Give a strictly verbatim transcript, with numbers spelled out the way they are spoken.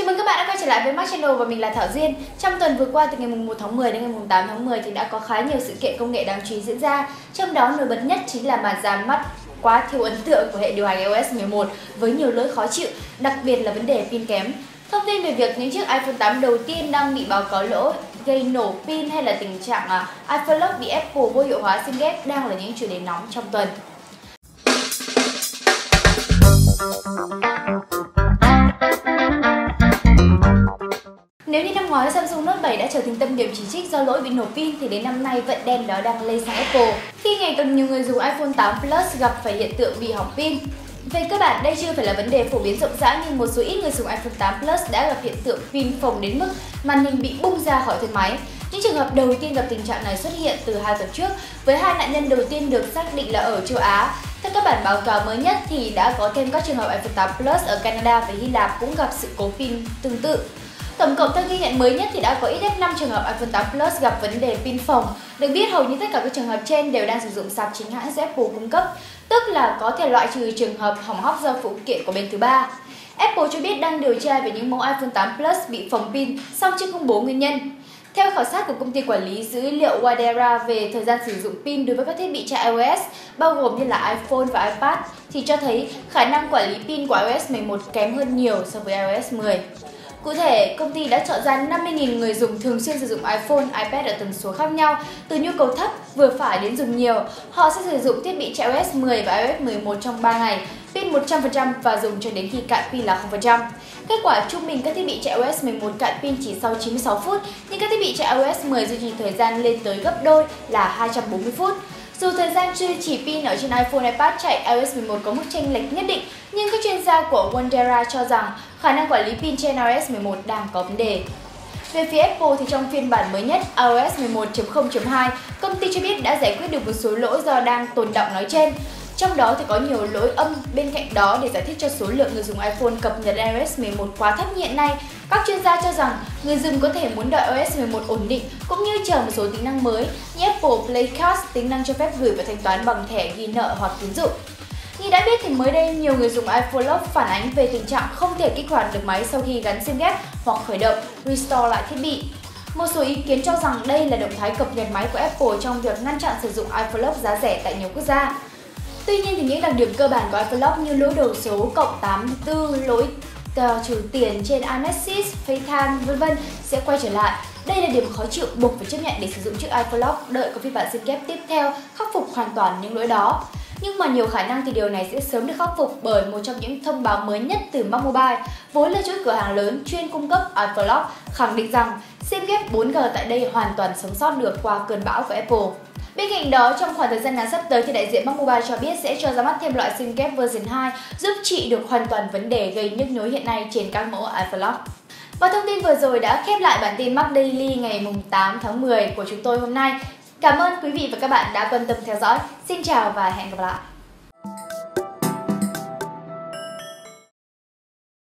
Chào mừng các bạn đã quay trở lại với Mac Channel và mình là Thảo Duyên. Trong tuần vừa qua từ ngày mùng một tháng mười đến ngày mùng tám tháng mười thì đã có khá nhiều sự kiện công nghệ đáng chú ý diễn ra. Trong đó nổi bật nhất chính là màn ra mắt quá thiếu ấn tượng của hệ điều hành i O S mười một với nhiều lỗi khó chịu, đặc biệt là vấn đề pin kém. Thông tin về việc những chiếc iPhone tám đầu tiên đang bị báo cáo lỗi gây nổ pin hay là tình trạng à, iPhone Lock bị Apple vô hiệu hóa sim ghép đang là những chủ đề nóng trong tuần. Nếu như năm ngoái Samsung Note bảy đã trở thành tâm điểm chỉ trích do lỗi bị nổ pin thì đến năm nay vận đen đó đang lây sang Apple khi ngày càng nhiều người dùng iPhone tám Plus gặp phải hiện tượng bị hỏng pin. Về cơ bản, đây chưa phải là vấn đề phổ biến rộng rãi nhưng một số ít người dùng iPhone tám Plus đã gặp hiện tượng pin phồng đến mức màn hình bị bung ra khỏi thân máy. Những trường hợp đầu tiên gặp tình trạng này xuất hiện từ hai tuần trước, với hai nạn nhân đầu tiên được xác định là ở châu Á. Theo các bản báo cáo mới nhất thì đã có thêm các trường hợp iPhone tám Plus ở Canada và Hy Lạp cũng gặp sự cố pin tương tự. Tổng cộng theo ghi nhận mới nhất thì đã có ít nhất năm trường hợp iPhone tám Plus gặp vấn đề pin phồng. Được biết hầu như tất cả các trường hợp trên đều đang sử dụng sạc chính hãng do Apple cung cấp, tức là có thể loại trừ trường hợp hỏng hóc do phụ kiện của bên thứ ba. Apple cho biết đang điều tra về những mẫu iPhone tám Plus bị phồng pin, song chưa công bố nguyên nhân. Theo khảo sát của công ty quản lý dữ liệu Wadera về thời gian sử dụng pin đối với các thiết bị chạy iOS, bao gồm như là iPhone và iPad, thì cho thấy khả năng quản lý pin của iOS mười một kém hơn nhiều so với iOS mười. Cụ thể, công ty đã chọn ra năm mươi nghìn người dùng thường xuyên sử dụng iPhone, iPad ở tần số khác nhau, từ nhu cầu thấp, vừa phải đến dùng nhiều. Họ sẽ sử dụng thiết bị chạy iOS mười và iOS mười một trong ba ngày, pin một trăm phần trăm và dùng cho đến khi cạn pin là không phần trăm. Kết quả trung bình các thiết bị chạy iOS mười một cạn pin chỉ sau chín mươi sáu phút, nhưng các thiết bị chạy iOS mười duy trì thời gian lên tới gấp đôi là hai trăm bốn mươi phút. Dù thời gian duy trì pin ở trên iPhone, iPad chạy iOS mười một có mức chênh lệch nhất định, nhưng các chuyên gia của Wandera cho rằng khả năng quản lý pin trên iOS mười một đang có vấn đề. Về phía Apple thì trong phiên bản mới nhất iOS mười một chấm không chấm hai, công ty cho biết đã giải quyết được một số lỗi do đang tồn đọng nói trên. Trong đó thì có nhiều lỗi âm. Bên cạnh đó, để giải thích cho số lượng người dùng iPhone cập nhật iOS mười một quá thấp hiện nay, các chuyên gia cho rằng người dùng có thể muốn đợi iOS mười một ổn định cũng như chờ một số tính năng mới như Apple Play Cards, tính năng cho phép gửi và thanh toán bằng thẻ ghi nợ hoặc tín dụng. Như đã biết thì mới đây nhiều người dùng iPhone Lock phản ánh về tình trạng không thể kích hoạt được máy sau khi gắn sim ghép hoặc khởi động, restore lại thiết bị. Một số ý kiến cho rằng đây là động thái cập nhật máy của Apple trong việc ngăn chặn sử dụng iPhone Lock giá rẻ tại nhiều quốc gia. Tuy nhiên thì những đặc điểm cơ bản của iPhone Lock như lỗi đầu số cộng tám mươi tư, lỗi uh, trừ tiền trên iMessage, FaceTime vân vân sẽ quay trở lại. Đây là điểm khó chịu buộc phải chấp nhận để sử dụng chiếc iPhone Lock, đợi có phiên bản sim ghép tiếp theo khắc phục hoàn toàn những lỗi đó. Nhưng mà nhiều khả năng thì điều này sẽ sớm được khắc phục bởi một trong những thông báo mới nhất từ Mac Mobile, vốn là chuỗi cửa hàng lớn chuyên cung cấp iPhone Lock, khẳng định rằng sim ghép bốn G tại đây hoàn toàn sống sót được qua cơn bão của Apple. Bên cạnh đó, trong khoảng thời gian ngắn sắp tới thì đại diện Mac Mobile cho biết sẽ cho ra mắt thêm loại sim ghép version hai giúp trị được hoàn toàn vấn đề gây nhức nhối hiện nay trên các mẫu iPhone Lock. Và thông tin vừa rồi đã khép lại bản tin Mac Daily ngày tám tháng mười của chúng tôi hôm nay. Cảm ơn quý vị và các bạn đã quan tâm theo dõi. Xin chào và hẹn gặp lại!